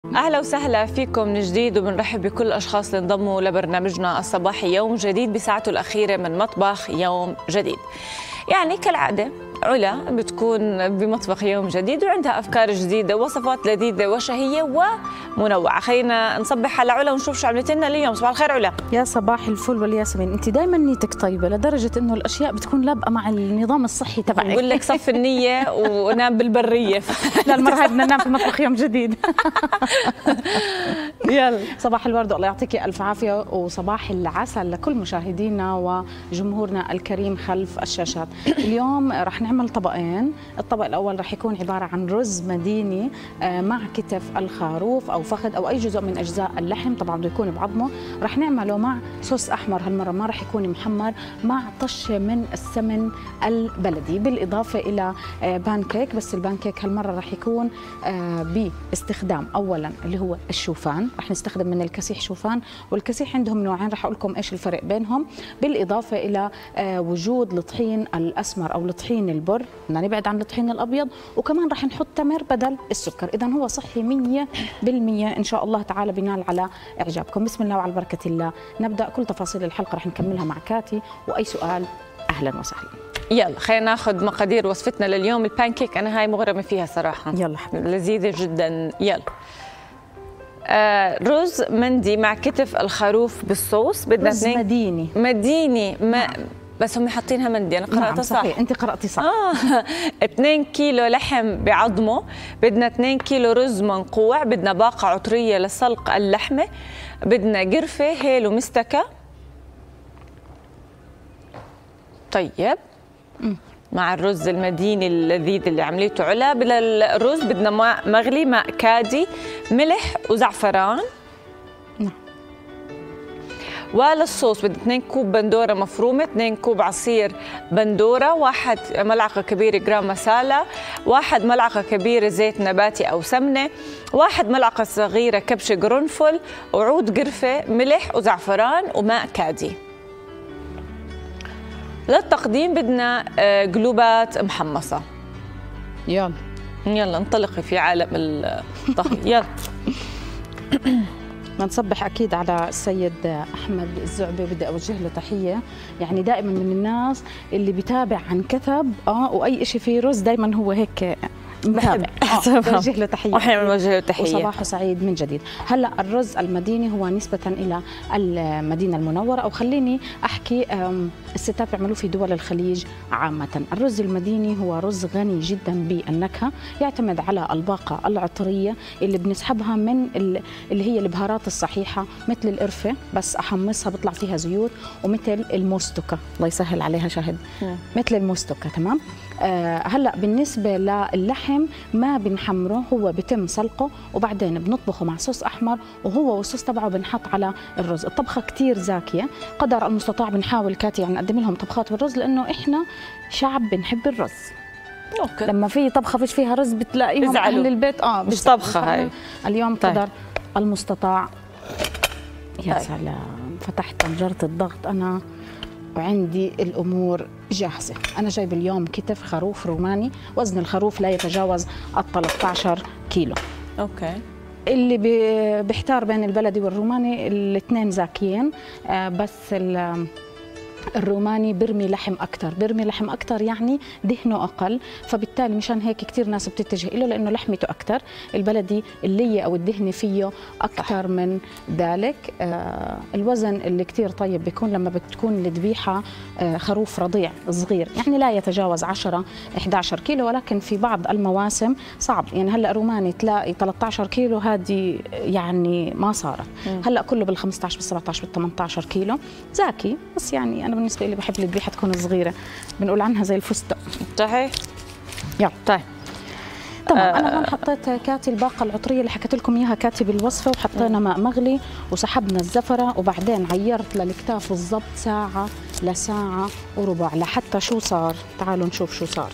أهلا وسهلا فيكم من جديد، وبنرحب بكل الأشخاص اللي انضموا لبرنامجنا الصباحي يوم جديد بساعته الأخيرة من مطبخ يوم جديد. يعني كالعادة علا بتكون بمطبخ يوم جديد وعندها أفكار جديدة ووصفات لذيذة وشهية ومنوعة. خلينا نصبح على علا ونشوف شو عملت لنا اليوم. صباح الخير علا. يا صباح الفل والياسمين، انت دايما نيتك طيبة لدرجة انه الاشياء بتكون لابقة مع النظام الصحي تبعك. بقول لك صف النية ونام بالبرية. لا المرة هاي بدنا ننام في مطبخ يوم جديد. يلا صباح الورد والله يعطيكي الف عافية، وصباح العسل لكل مشاهدينا وجمهورنا الكريم خلف الشاشات. اليوم رح نعمل طبقين. الطبق الاول رح يكون عبارة عن رز مديني مع كتف الخروف او فخذ او اي جزء من اجزاء اللحم، طبعا بده يكون بعظمه. رح نعمله مع صوص احمر، هالمره ما رح يكون محمر، مع طشه من السمن البلدي، بالاضافه الى بانكيك. بس البانكيك هالمره رح يكون باستخدام اولا اللي هو الشوفان، رح نستخدم من الكسيح شوفان، والكسيح عندهم نوعين رح اقول لكم ايش الفرق بينهم، بالاضافه الى وجود الطحين الاسمر او الطحين البر، بدنا نبعد عن الطحين الابيض، وكمان رح نحط تمر بدل السكر. اذا هو صحي 100% ان شاء الله تعالى، بينال على اعجابكم. بسم الله وعلى بركه الله نبدا. كل تفاصيل الحلقه رح نكملها مع كاتي، واي سؤال اهلا وسهلا. يلا خلينا ناخذ مقادير وصفتنا لليوم. البانكيك انا هاي مغرمه فيها صراحه، يلا حبيبي لذيذه جدا. يلا رز مندي مع كتف الخروف بالصوص. بدنا رز مديني بس هم حاطينها مندي، انا قرأتها نعم صح. صحيح. انت قرأتي صح. 2 كيلو لحم بعظمه، بدنا 2 كيلو رز منقوع، بدنا باقة عطرية لسلق اللحمة، بدنا قرفة هيل ومستكة. طيب مع الرز المديني اللذيذ اللي عمليته علا. بالرز بدنا ماء مغلي، ماء كادي، ملح وزعفران. وللصوص بدنا 2 كوب بندوره مفرومه، 2 كوب عصير بندوره، 1 ملعقه كبيره جرام مسالة، 1 ملعقه كبيره زيت نباتي او سمنه، 1 ملعقه صغيره كبشه قرنفل، وعود قرفه، ملح وزعفران وماء كادي. للتقديم بدنا قلوبات محمصه. يلا انطلقي في عالم الطهي. يلا نصبح اكيد على السيد احمد الزعبي، بدي اوجه له تحيه. يعني دائما من الناس اللي بيتابع عن كثب واي شيء فيه رز دائما هو هيك متابع. بوجه له تحيه. واحنا بنوجه له تحيه وصباحه سعيد من جديد. هلا الرز المديني هو نسبه الى المدينه المنوره، او خليني احكي الستات بيعملوه في دول الخليج عامه. الرز المديني هو رز غني جدا بالنكهه، يعتمد على الباقه العطريه اللي بنسحبها من اللي هي البهارات الصحيحه، مثل القرفه بس احمصها بيطلع فيها زيوت، ومثل الموستوكا الله يسهل عليها شاهد، مثل الموستوكا. تمام. هلا بالنسبه للحم ما بنحمره، هو بتم سلقه وبعدين بنطبخه مع صوص احمر، وهو والصوص تبعه بنحط على الرز. الطبخه كثير زاكيه، قدر المستطاع بنحاول كاتي يعني نقدم لهم طبخات بالرز، لانه احنا شعب بنحب الرز. أوكي. لما في طبخه فيش فيها رز بتلاقيهم اهل البيت مش طبخه هاي. اليوم قدر المستطاع. يا سلام، فتحت طنجره الضغط انا وعندي الامور جاهزه. انا جايب اليوم كتف خروف روماني، وزن الخروف لا يتجاوز 13 كيلو. اوكي. اللي بيحتار بين البلدي والروماني الاثنين زاكيين، بس الروماني برمي لحم اكثر، يعني دهنه اقل، فبالتالي مشان هيك كثير ناس بتتجه له لانه لحمته اكثر. البلدي اللي او الدهن فيه اكثر من ذلك. الوزن اللي كثير طيب بيكون لما بتكون الذبيحه خروف رضيع صغير، يعني لا يتجاوز 10-11 كيلو، ولكن في بعض المواسم صعب. يعني هلا روماني تلاقي 13 كيلو، هذه يعني ما صارت. هلا كله بال15 بال17 بال18 كيلو زاكي، بس يعني أنا بالنسبة لي بحب الذبيحة تكون صغيرة، بنقول عنها زي الفستق. صحيح. يلا طيب تمام. أنا هون حطيت كاتي الباقة العطرية اللي حكيت لكم إياها كاتي بالوصفة، وحطينا ماء مغلي وسحبنا الزفرة، وبعدين عيرت للكتاف بالضبط ساعة لساعة وربع لحتى شو صار. تعالوا نشوف شو صار.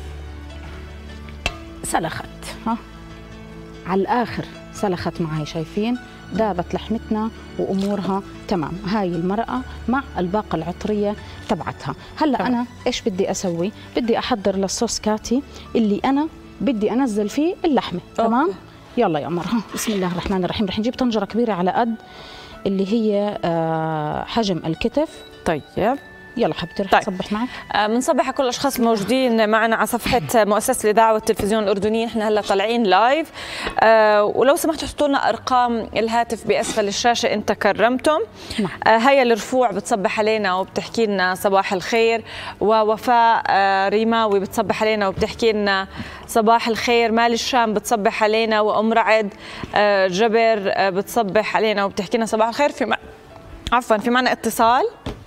سلخت على الآخر، سلخت معي، شايفين دابت لحمتنا وامورها تمام. هاي المرقه مع الباقه العطريه تبعتها. هلا انا ايش بدي اسوي؟ بدي احضر للصوص كاتي اللي انا بدي انزل فيه اللحمه. تمام. يلا يا قمر. بسم الله الرحمن الرحيم. رح نجيب طنجره كبيره على قد اللي هي حجم الكتف. طيب يلا حبيبتي رح تصبح معك. بنصبح على كل الاشخاص الموجودين معنا على صفحه مؤسسه الاذاعه والتلفزيون الاردنيين، احنا هلا طالعين لايف. ولو سمحتوا تحطوا لنا ارقام الهاتف باسفل الشاشه ان تكرمتم. هيا الرفوع بتصبح علينا وبتحكي لنا صباح الخير، ووفاء ريماوي بتصبح علينا وبتحكي لنا صباح الخير، مال الشام بتصبح علينا، وام رعد جبر بتصبح علينا وبتحكي لنا صباح الخير. في معنا اتصال.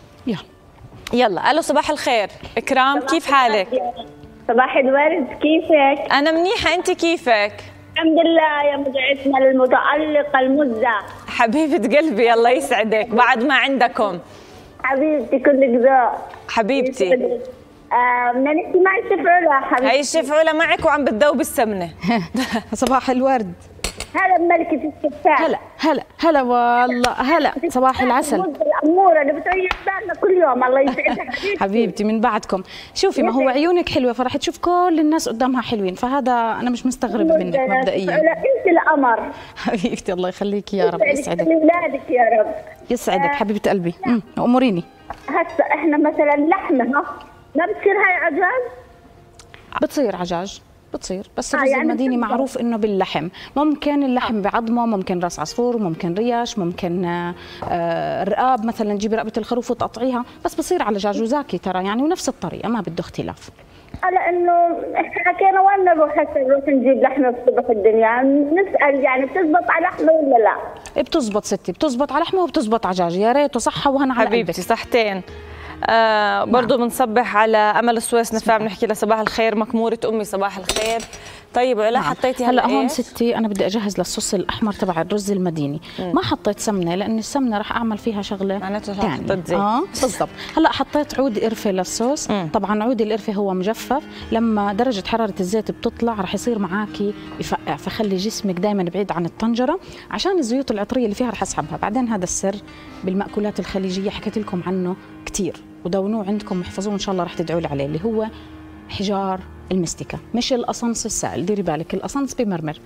يلا الو صباح الخير اكرام، كيف حالك؟ صباح الورد، كيفك؟ انا منيحه، انت كيفك؟ الحمد لله يا مذيعتنا المتألقة المذة. حبيبه قلبي الله يسعدك، بعد ما عندكم. حبيبتي كلك ذوق. حبيبتي بدنا نحكي مع الشيف علا. حبيبتي هي الشيف علا معك وعم بتذوب السمنه. صباح الورد. هلا ملكة الشفاف. هلا والله هلا. صباح العسل. الأمورة اللي بتريح بالنا كل يوم. الله يسعدها حبيبتي من بعدكم. شوفي ما هو عيونك حلوة فرح تشوف كل الناس قدامها حلوين، فهذا أنا مش مستغربة منك مبدئيا. أنت القمر حبيبتي الله يخليكي يا رب يسعدك. أولادك يا رب يسعدك حبيبة قلبي. أموريني. هسه إحنا مثلا لحمة ما بتصير هاي عجاج؟ بتصير عجاج بتصير، بس الرز يعني المديني معروف انه باللحم. ممكن اللحم بعظمه، ممكن راس عصفور، ممكن ريش، ممكن رقاب، مثلا تجيبي رقبه الخروف وتقطعيها، بس بصير على دجاج وزاكي ترى يعني، ونفس الطريقه ما بده اختلاف. لانه حكينا وين نروح هسه نروح نجيب لحمه الصبح الدنيا، نسال يعني بتزبط على لحمه ولا لا؟ بتزبط ستي، بتزبط على لحمه وبتزبط على دجاج. يا ريت وصحه وهنا على قلبك حبيبتي. صحتين. برضه بنصبح على امل السويس نفع، بنحكي لها صباح الخير. مكموره امي صباح الخير. طيب علا حطيتي هلا هون ستي انا بدي اجهز للصوص الاحمر تبع الرز المديني. ما حطيت سمنه لان السمنه راح اعمل فيها شغله معناتها حطيت زيت. بالضبط. هلا حطيت عود قرفه للصوص. طبعا عود القرفه هو مجفف، لما درجه حراره الزيت بتطلع راح يصير معاكي يفقع، فخلي جسمك دائما بعيد عن الطنجره عشان الزيوت العطريه اللي فيها راح اسحبها. بعدين هذا السر بالمأكولات الخليجيه حكيت لكم عنه كثير، ودونوه عندكم واحفظوه ان شاء الله راح تدعوا لي عليه، اللي هو حجار المستكة، مش القصنص السائل. ديري بالك القصنص بمرمر.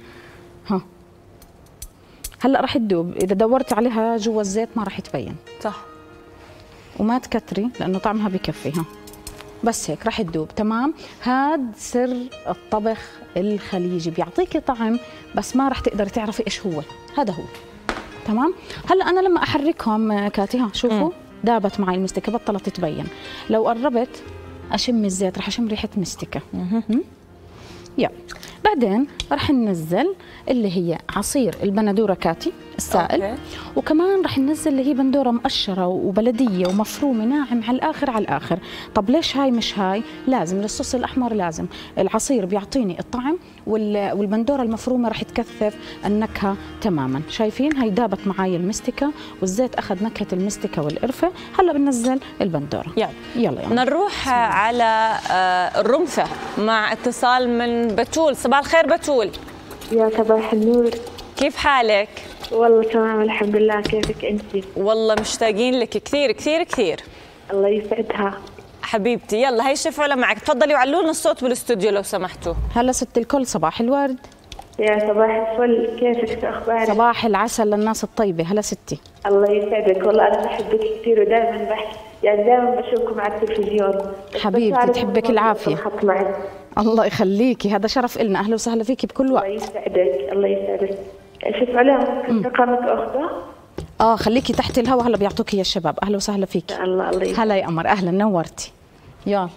هلا راح تدوب، اذا دورت عليها جوا الزيت ما راح تبين. صح. وما تكتري لانه طعمها بكفي. بس هيك راح تدوب تمام. هاد سر الطبخ الخليجي، بيعطيكي طعم بس ما راح تقدري تعرفي ايش هو. هذا هو تمام. هلا انا لما احركهم كاتي شوفوا دابت معي المستكة، بطلت تبين. لو قربت اشم الزيت راح اشم ريحه مستكة. يلا بعدين راح ننزل اللي هي عصير البندوره كاتي السائل. وكمان راح ننزل اللي هي بندوره مقشره وبلديه ومفرومه ناعم على الاخر على الاخر. طب ليش هاي مش هاي؟ لازم للصوص الاحمر لازم العصير بيعطيني الطعم، والبندوره المفرومه راح تكثف النكهه تماما. شايفين هاي دابت معي المستكه والزيت اخذ نكهه المستكه والقرفه. هلا بننزل البندوره. يلا بدنا نروح على الرمثه مع اتصال من بتول. صباح الخير بتول. يا صباح النور، كيف حالك؟ والله تمام الحمد لله، كيفك انت؟ والله مشتاقين لك كثير كثير كثير. الله يسعدها حبيبتي. يلا هي الشيف علا معك، تفضلي وعلوا لنا الصوت بالاستوديو لو سمحتوا. هلا ست الكل صباح الورد. يا صباح الفل، كيفك؟ شو اخبارك؟ صباح العسل للناس الطيبه. هلا ستي. الله يسعدك، والله انا بحبك كثير ودائما بحكي يعني دائما بشوفكم على التلفزيون. حبيبتي تحبك العافيه. الله يخليكي، هذا شرف إلنا. اهلا وسهلا فيكي بكل وقت. الله يسعدك الله يسعدك. شوف علا كنت رقمك اخذه؟ خليكي تحت الهواء هلا بيعطوكي يا الشباب. اهلا وسهلا فيكي. الله يسعدك. هلا يا قمر، اهلا نورتي. يلا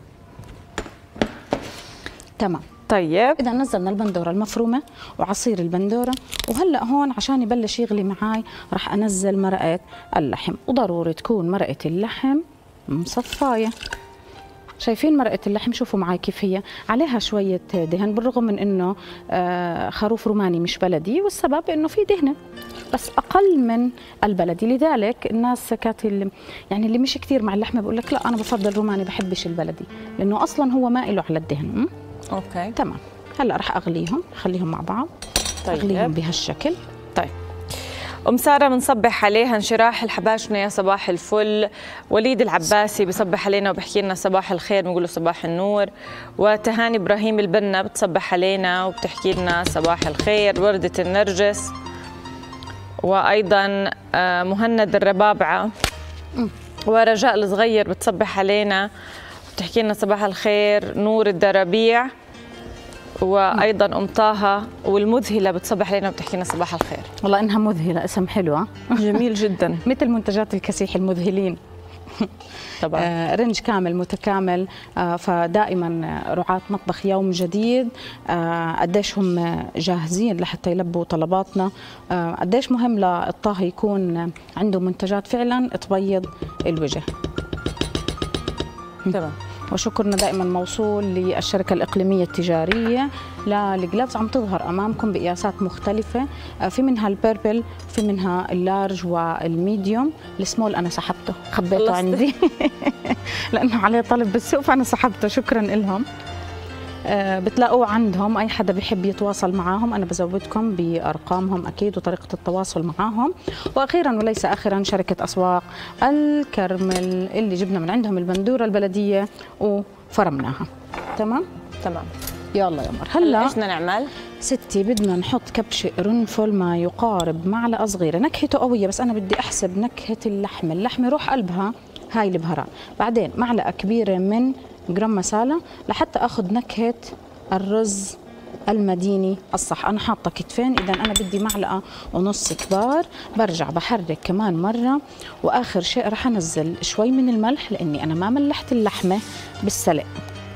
تمام. طيب إذا نزلنا البندورة المفرومة وعصير البندورة، وهلأ هون عشان يبلش يغلي معاي راح أنزل مرقة اللحم، وضروري تكون مرقة اللحم مصفاية. شايفين مرقة اللحم؟ شوفوا معي كيف هي عليها شوية دهن، بالرغم من إنه خروف روماني مش بلدي، والسبب إنه في دهنة بس أقل من البلدي. لذلك الناس يعني اللي مش كثير مع اللحمة بقول لك لا أنا بفضل روماني، بحبش البلدي لأنه أصلا هو ما له على الدهن. اوكي تمام. هلا راح اغليهم، خليهم مع بعض. طيب اغليهم بهالشكل. طيب ام ساره بنصبح عليها. انشراح الحباشنه يا صباح الفل. وليد العباسي بصبح علينا وبحكي لنا صباح الخير، بنقول له صباح النور. وتهاني ابراهيم البنا بتصبح علينا وبتحكي لنا صباح الخير. ورده النرجس، وايضا مهند الربابعه، ورجاء الصغير بتصبح علينا بتحكي لنا صباح الخير. نور الدربيع، وايضا ام طه والمذهله بتصبح علينا وبتحكي لنا صباح الخير. والله انها مذهله، اسم حلوه جميل جدا. مثل منتجات الكسيح المذهلين طبعا. رنج كامل متكامل. فدائما رعاة مطبخ يوم جديد قديش هم جاهزين لحتى يلبوا طلباتنا. قديش مهم للطهي يكون عنده منتجات فعلا تبيض الوجه. تمام. وشكرنا دائما موصول للشركة الإقليمية التجارية للجلافز، عم تظهر أمامكم بقياسات مختلفة، في منها البيربل، في منها اللارج والميديوم. السمول أنا سحبته، خبيته عندي لأنه عليه طلب بالسوق فأنا سحبته. شكرا لهم. بتلاقوه عندهم، أي حدا بيحب يتواصل معاهم أنا بزودكم بأرقامهم أكيد وطريقة التواصل معاهم. وأخيرا وليس آخرا شركة أسواق الكرمل اللي جبنا من عندهم البندورة البلدية وفرمناها. تمام؟ تمام. يلا يا مر. هلا ايش بدنا نعمل؟ ستي بدنا نحط كبش قرنفل ما يقارب معلقة صغيرة. نكهته قوية بس أنا بدي أحسب نكهة اللحمة روح قلبها هاي البهارات. بعدين معلقة كبيرة من جرام مسالة لحتى اخذ نكهه الرز المديني الصح. انا حاطه كتفين، اذا انا بدي معلقه ونص كبار. برجع بحرك كمان مره، واخر شيء رح انزل شوي من الملح لاني انا ما ملحت اللحمه بالسلق.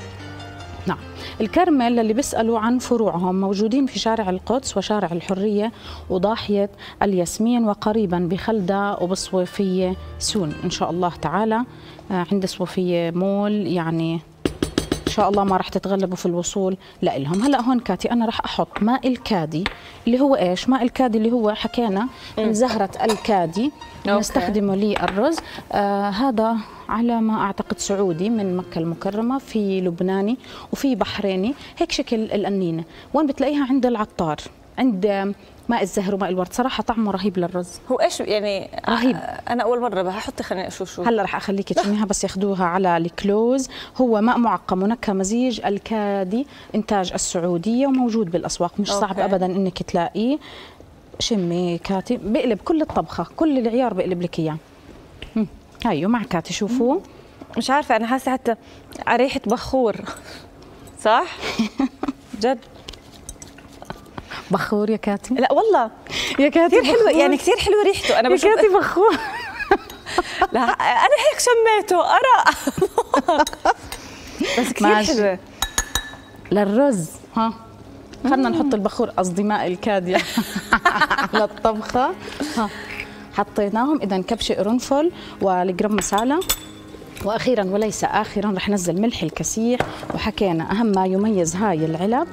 نعم. الكرمل اللي بيسألوا عن فروعهم موجودين في شارع القدس وشارع الحرية وضاحية الياسمين، وقريبا بخلدة وبصويفية سون إن شاء الله تعالى. عند صوفية مول، يعني إن شاء الله ما راح تتغلبوا في الوصول لإلهم. هلأ هون كاتي أنا راح أحط ماء الكادي اللي هو إيش؟ ماء الكادي اللي هو حكينا من زهرة الكادي نستخدمه للرز. هذا على ما أعتقد سعودي من مكة المكرمة، في لبناني وفي بحريني، هيك شكل القنينة. وين بتلاقيها؟ عند العطار، عند ماء الزهر وماء الورد. صراحة طعمه رهيب للرز. هو ايش يعني رهيب. أنا أول مرة بحط، خليني أشوف شو. هلا رح أخليكي تشميها بس ياخذوها على الكلوز. هو ماء معقم ونكهة مزيج الكادي، إنتاج السعودية وموجود بالأسواق، مش صعب أبدا إنك تلاقيه. شمي كاتي، بقلب كل الطبخة، كل العيار بقلب لك إياه. هايو مع كاتي شوفوا. مش عارفة، أنا حاسة حتى على ريحة بخور. صح؟ جد بخور يا كاتي؟ لا والله يا كاتي كثير حلوة، يعني كثير حلوة ريحته. أنا يا كاتي بخور. لا أنا هيك شميته أرى بس كثير حلوة للرز. ها خلنا نحط البخور، قصدي ماء الكادي على الطبخة. ها حطيناهم. إذا كبش قرنفل والجرام مسالة، وأخيرا وليس آخرا رح نزل ملح الكسيح. وحكينا أهم ما يميز هاي العلب،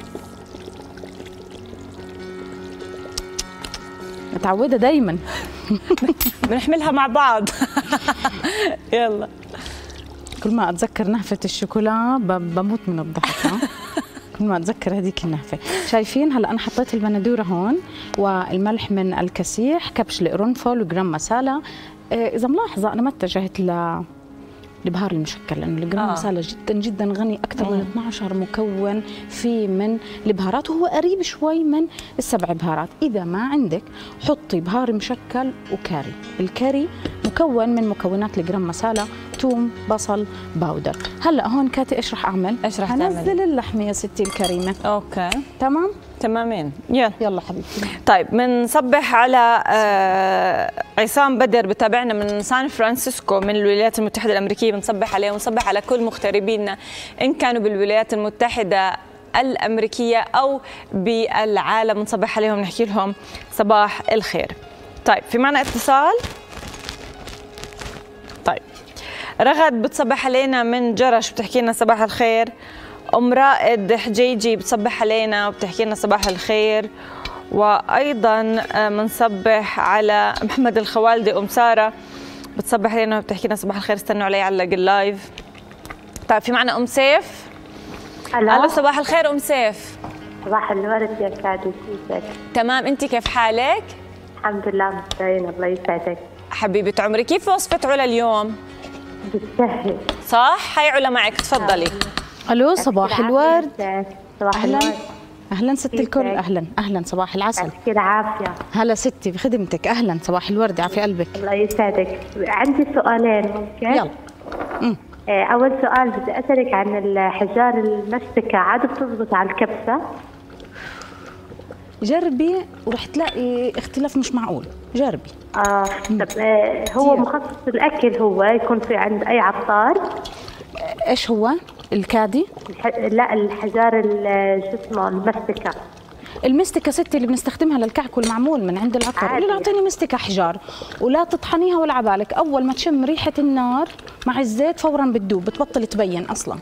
متعودة دايما بنحملها مع بعض. يلا. كل ما أتذكر نهفة الشوكولا بموت من الضحك. كل ما أتذكر هذيك النهفة. شايفين؟ هلا أنا حطيت البندورة هون والملح من الكسيح، كبش القرنفل وجرام مسالة. إذا ملاحظة أنا ما اتجهت البهار المشكل، لانه الجرام مسالة جدا جدا غني، اكثر من 12 مكون فيه من البهارات، وهو قريب شوي من السبع بهارات. اذا ما عندك حطي بهار مشكل وكاري. الكاري مكون من مكونات الجرام مسالة، ثوم، بصل، باودر. هلا هون كاتي ايش رح اعمل؟ ايش رح تعمل؟ هنزل اللحمه يا ستي الكريمه. اوكي تمام تمامين. يلا حبيبتي. طيب بنصبح على عصام بدر بتابعنا من سان فرانسيسكو من الولايات المتحدة الأمريكية. بنصبح عليه ونصبح على كل مغتربينا إن كانوا بالولايات المتحدة الأمريكية أو بالعالم، بنصبح عليهم نحكي لهم صباح الخير. طيب في معنا اتصال. طيب رغد بتصبح علينا من جرش بتحكي لنا صباح الخير. أم رائد حجيجي بتصبح علينا وبتحكي لنا صباح الخير. وأيضا بنصبح على محمد الخوالدي. أم سارة بتصبح علينا وبتحكي لنا صباح الخير. استنوا علي علق اللايف. طيب في معنا أم سيف. ألو صباح الخير أم سيف. صباح الورد يا سعد، كيفك؟ تمام، أنت كيف حالك؟ الحمد لله مستعين. الله يسعدك حبيبة عمري، كيف وصفة علا اليوم؟ بالسهل. صح؟ هاي علا معك، تفضلي. الو صباح الورد. صباح اهلا الورد. اهلا ست الكل. اهلا اهلا صباح العسل. يعطيك العافية. هلا ستي بخدمتك. اهلا صباح الورد، عافي قلبك. الله يسعدك. عندي سؤالين ممكن؟ يلا. أول سؤال بدي أسألك عن الحجار المستكة، عاد بتضبط على الكبسة؟ جربي ورح تلاقي اختلاف مش معقول. جربي. طب هو مخصص الأكل، هو يكون في عند أي عطار؟ ايش هو؟ الكادي؟ لا، الحجار شو اسمه المستكة. المستكة ستي اللي بنستخدمها للكعك والمعمول من عند العطار. قولي له اعطيني مستكة حجار ولا تطحنيها ولا عبالك، اول ما تشم ريحة النار مع الزيت فورا بتدوب، بتبطل تبين اصلا.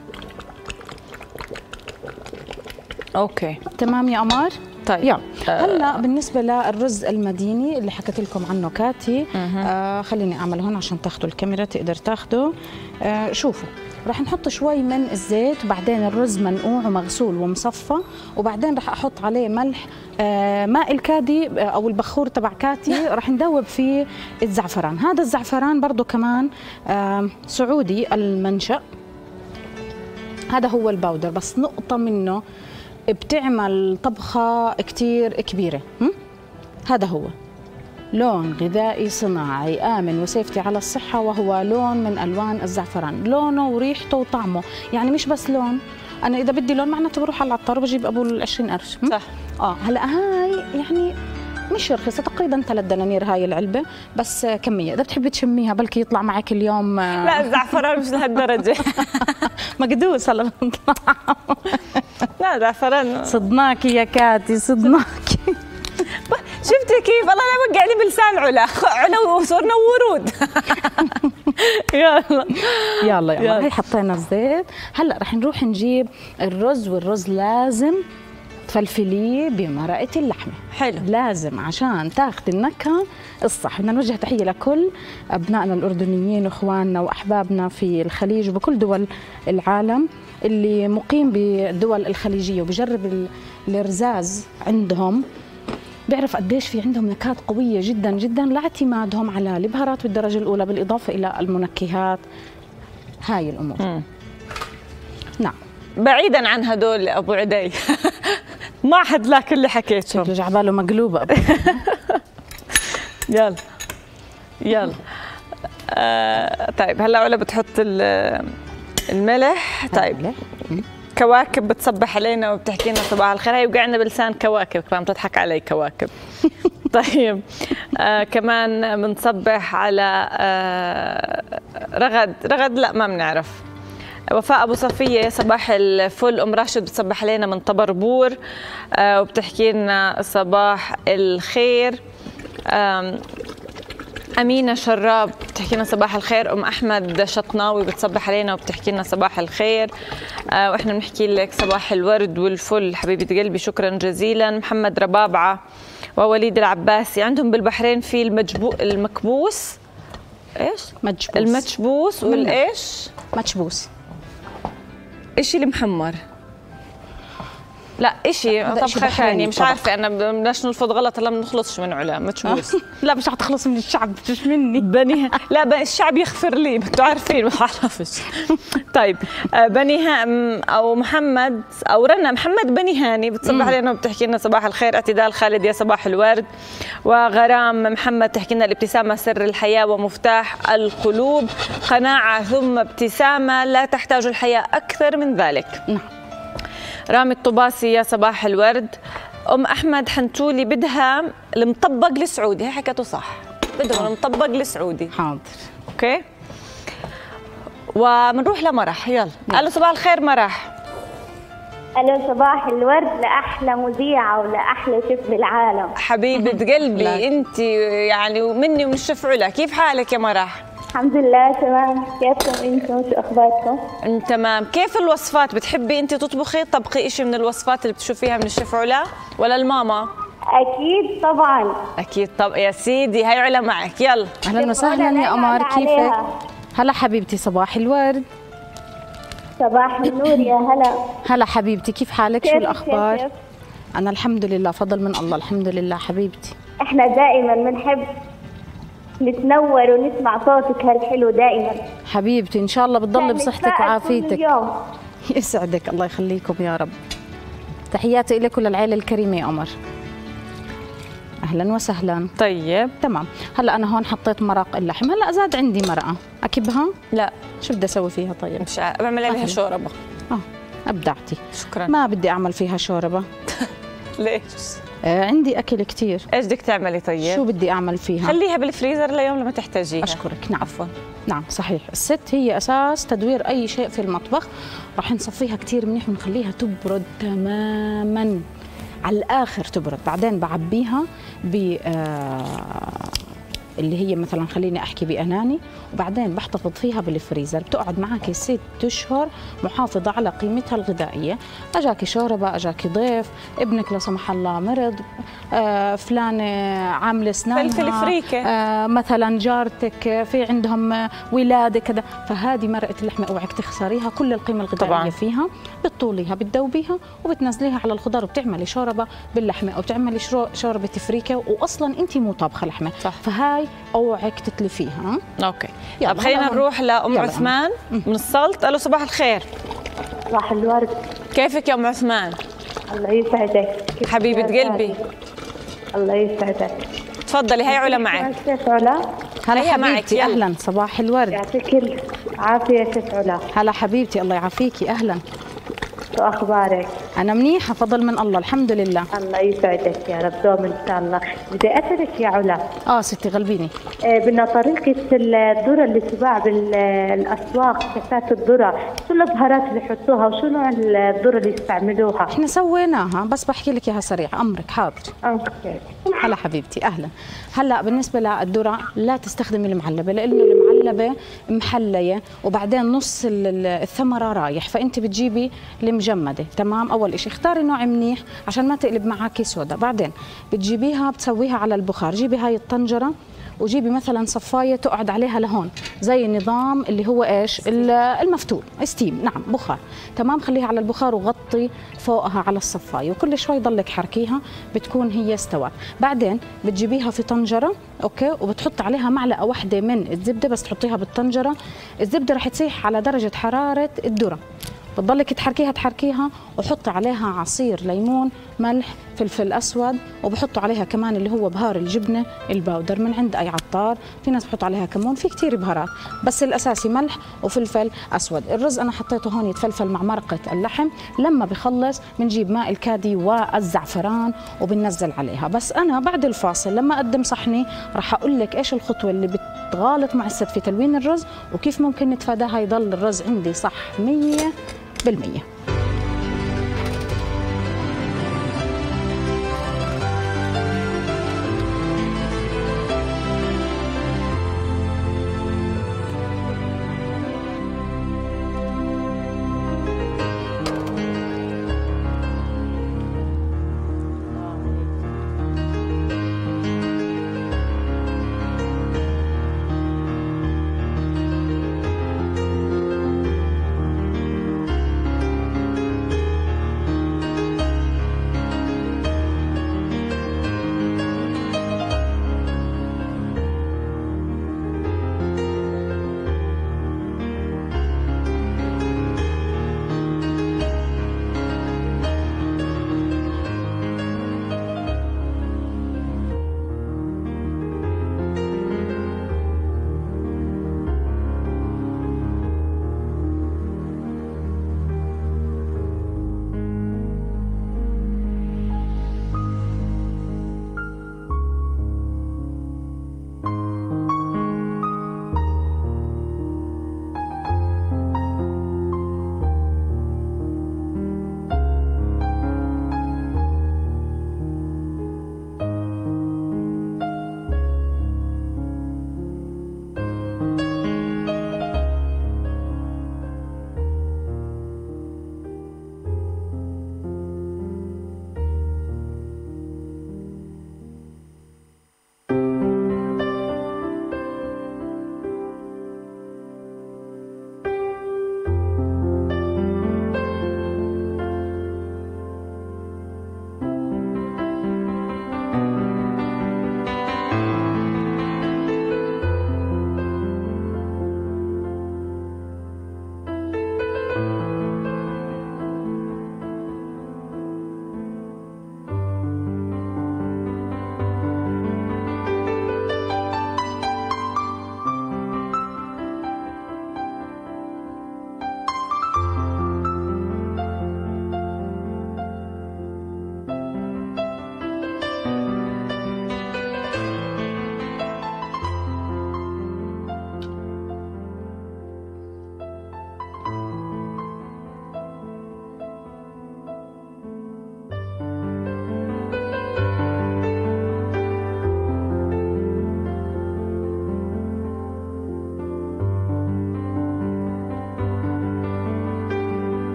اوكي تمام يا قمر؟ طيب يلا هلا بالنسبه للرز المديني اللي حكيت لكم عنه كاتي، خليني اعمل هون عشان تاخذوا الكاميرا تقدر تاخذوا. شوفوا رح نحط شوي من الزيت، وبعدين الرز منقوع ومغسول ومصفى، وبعدين رح احط عليه ملح، ماء الكادي او البخور تبع كاتي رح ندوب فيه الزعفران. هذا الزعفران برضه كمان سعودي المنشأ، هذا هو الباودر، بس نقطه منه بتعمل طبخة كتير كبيرة. هذا هو لون غذائي صناعي آمن وسيفتي على الصحة، وهو لون من ألوان الزعفران، لونه وريحته وطعمه، يعني مش بس لون. أنا إذا بدي لون معناته بروح على العطار وبجيب أبو 20 قرش. صح. هلا هاي يعني مش رخيصة، تقريبا 3 دنانير هاي العلبة، بس كمية. إذا بتحبي تشميها بلكي يطلع معك اليوم. لا الزعفران مش لهالدرجة. مقدوس هلا بنطلع. لا زعفران صدناكي يا كاتي، صدناكي. شفتي كيف؟ الله لا وقعني بلسان علا وصرنا ورود. يلا يلا هي حطينا الزيت. هلا رح نروح نجيب الرز، والرز لازم تفلفليه بمرقة اللحمة. حلو. لازم عشان تاخذي النكهة الصح. بدنا نوجه تحية لكل أبنائنا الأردنيين وإخواننا وأحبابنا في الخليج وبكل دول العالم اللي مقيم بالدول الخليجية وبجرب الرزاز عندهم، بيعرف قديش في عندهم نكهات قوية جدا جدا لاعتمادهم على البهارات بالدرجة الأولى بالإضافة إلى المنكهات. هاي الأمور. نعم. بعيدا عن هدول أبو عدي. ما حد لاك اللي حكيتهم. شكله جعباله مقلوبة. يلا طيب هلا علا بتحط الملح. طيب كواكب بتصبح علينا وبتحكي لنا صباح الخير. هي وقعنا بلسان كواكب كمان، بتضحك علي كواكب. طيب كمان بنصبح على رغد لا ما بنعرف. وفاء ابو صفيه صباح الفل. ام راشد بتصبح علينا من طبربور وبتحكي لنا صباح الخير. أمينة شراب بتحكي لنا صباح الخير. أم أحمد شطناوي بتصبح علينا وبتحكي لنا صباح الخير. وإحنا بنحكي لك صباح الورد والفل حبيبة قلبي، شكرا جزيلا. محمد ربابعة ووليد العباسي عندهم بالبحرين في المكبوس. إيش؟ مجبوس. المجبوس والإيش؟ مجبوس. إيش اللي محمر؟ لا إشي طبخة ثانية مش عارفة أنا. بدناش نلفظ غلط هلا ما بنخلصش من علا مجبوس. لا مش حتخلص من الشعب، مش مني. لا الشعب يغفر لي، انتوا عارفين ما بعرفش. طيب بني او محمد او رنا محمد بني هاني بتصبح علينا وبتحكي لنا صباح الخير. اعتدال خالد يا صباح الورد. وغرام محمد تحكي لنا الابتسامة سر الحياة ومفتاح القلوب، قناعة ثم ابتسامة لا تحتاج الحياة أكثر من ذلك. رامي الطباسي يا صباح الورد. أم أحمد حنتولي بدها المطبق السعودي، هي حكته صح، بدهم المطبق السعودي. حاضر. أوكي. ومنروح لمرح. يلا قالوا صباح الخير مرح. ألو صباح الورد لأحلى مذيعة ولأحلى شيف بالعالم. حبيبة قلبي أنت يعني مني ومن الشيف علا، كيف حالك يا مرح؟ الحمد لله تمام. كيفكم انتم؟ شو اخباركم؟ تمام. كيف الوصفات؟ بتحبي انت تطبخي؟ طبخي شيء من الوصفات اللي بتشوفيها من الشيف علا ولا الماما؟ اكيد طبعا. اكيد. طب يا سيدي هاي علا معك. يلا. اهلا وسهلا يا قمر، كيفك؟ هلا حبيبتي صباح الورد. صباح النور يا هلا. هلا حبيبتي، كيف حالك؟ شو الاخبار؟ كيف؟ انا الحمد لله، فضل من الله، الحمد لله حبيبتي. احنا دائما بنحب نتنور ونسمع صوتك هالحلو دائما. حبيبتي ان شاء الله بتضلي بصحتك وعافيتك. اليوم يسعدك، الله يخليكم يا رب. تحياتي لك وللعائله الكريمه يا قمر. اهلا وسهلا. طيب تمام. هلا انا هون حطيت مرق اللحم، هلا زاد عندي مرقه اكبها. لا شو بدي اسوي فيها؟ طيب مش بعمل عليها شوربه. ابدعتي. شكرا. ما بدي اعمل فيها شوربه. ليش؟ عندي اكل كثير. ايش بدك تعملي طيب؟ شو بدي اعمل فيها؟ خليها بالفريزر ليوم لما تحتاجيها. اشكرك. نعم عفوا. نعم صحيح، الست هي اساس تدوير اي شيء في المطبخ. راح نصفيها كثير منيح ونخليها تبرد تماما على الاخر، تبرد. بعدين بعبيها ب اللي هي مثلا خليني احكي باناني، وبعدين بحتفظ فيها بالفريزر. بتقعد معك 6 أشهر محافظه على قيمتها الغذائيه. اجاكي شوربه، اجاكي ضيف، ابنك لا سمح الله مرض، فلانه عامله اسنانها، فلفل فريكه، مثلا جارتك في عندهم ولاده كذا، فهذه مرقه اللحمه اوعك تخسريها، كل القيمه الغذائيه طبعا فيها. بتطوليها، بتذوبيها وبتنزليها على الخضار، وبتعملي شوربه باللحمه او بتعملي شوربه فريكه، واصلا انت مو طابخه لحمه. صح. فهاي اوعك تتلفيها. اوكي. طب خلينا نروح لام عثمان من السلط. الو صباح الخير. صباح الورد. كيفك يا ام عثمان؟ الله يسعدك. حبيبه قلبي. الله يسعدك. تفضلي، هي علا معك. شيف علا. هلا حبيبتي. اهلا صباح الورد. يعطيك العافيه شيف علا. هلا حبيبتي، الله يعافيكي. اهلا. شو اخبارك؟ انا منيحه فضل من الله، الحمد لله. الله يسعدك يا رب دوم ان شاء الله. بدي اسالك يا علا. ستي غلبيني. بدنا طريقه الذره اللي تباع بالاسواق، كاسات الذره، شو البهارات اللي يحطوها وشو نوع الذره اللي يستعملوها؟ احنا سويناها بس بحكي لك اياها سريع. امرك حاضر. اوكي. هلا حبيبتي اهلا. هلا بالنسبه للذره لا تستخدمي المعلبه، لانه المعلبه محليه وبعدين نص الثمره رايح، فانت بتجيبي المجمده. تمام. اول شيء اختاري نوع منيح عشان ما تقلب معك سودا. بعدين بتجيبيها بتسويها على البخار. جيبي هاي الطنجره وجيبي مثلا صفايه تقعد عليها لهون، زي النظام اللي هو ايش المفتول ستيم. نعم بخار. تمام. خليها على البخار وغطي فوقها على الصفايه، وكل شوي ضلك حركيها بتكون هي استوت. بعدين بتجيبيها في طنجره اوكي، وبتحط عليها معلقه واحده من الزبده، بس تحطيها بالطنجره. الزبده رح تسيح على درجه حراره الذره، بتضلك تحركيها وحطي عليها عصير ليمون، ملح، فلفل اسود، وبحطوا عليها كمان اللي هو بهار الجبنه الباودر من عند اي عطار. في ناس بحط عليها كمون، في كثير بهارات، بس الاساسي ملح وفلفل اسود. الرز انا حطيته هون يتفلفل مع مرقه اللحم. لما بخلص بنجيب ماء الكادي والزعفران وبننزل عليها. بس انا بعد الفاصل لما اقدم صحني راح اقول لك ايش الخطوه اللي بتغالط مع الست في تلوين الرز وكيف ممكن نتفاداها يضل الرز عندي صح 100%.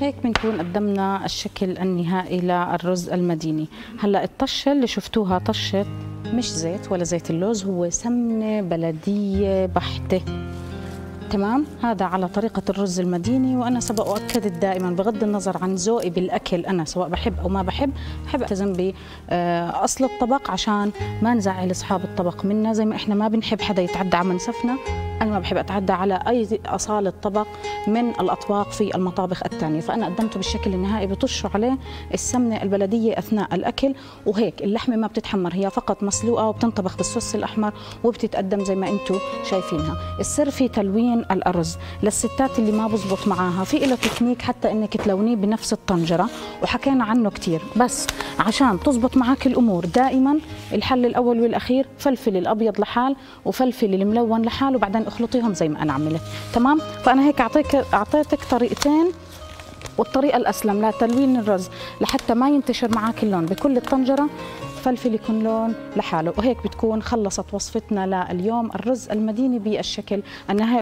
وهيك بنكون قدمنا الشكل النهائي للرز المديني. هلا الطشه اللي شفتوها طشه مش زيت ولا زيت اللوز، هو سمنه بلديه بحته. تمام، هذا على طريقة الرز المديني. وأنا سبق وأكدت دائما بغض النظر عن ذوقي بالأكل، أنا سواء بحب أو ما بحب ألتزم بأصل الطبق عشان ما نزعل أصحاب الطبق منا. زي ما إحنا ما بنحب حدا يتعدى على منسفنا، أنا ما بحب أتعدى على أي أصالة طبق من الأطباق في المطابخ الثانية. فأنا قدمته بالشكل النهائي، بطشوا عليه السمنة البلدية أثناء الأكل. وهيك اللحمة ما بتتحمر، هي فقط مسلوقة وبتنطبخ بالصوص الأحمر وبتتقدم زي ما أنتم شايفينها. السر في تلوين الأرز للستات اللي ما بزبط معاها، في له تكنيك حتى إنك تلونيه بنفس الطنجرة وحكينا عنه كتير، بس عشان تزبط معك الأمور دائما الحل الأول والأخير فلفل الأبيض لحال وفلفل الملون لحال، وبعدين اخلطيهم زي ما أنا عملت. تمام، فأنا هيك أعطيتك طريقتين، والطريقة الأسلم لتلوين الرز لحتى ما ينتشر معك اللون بكل الطنجرة فلفل يكون لون لحاله. وهيك بتكون خلصت وصفتنا لليوم الرز المديني بالشكل النهائي.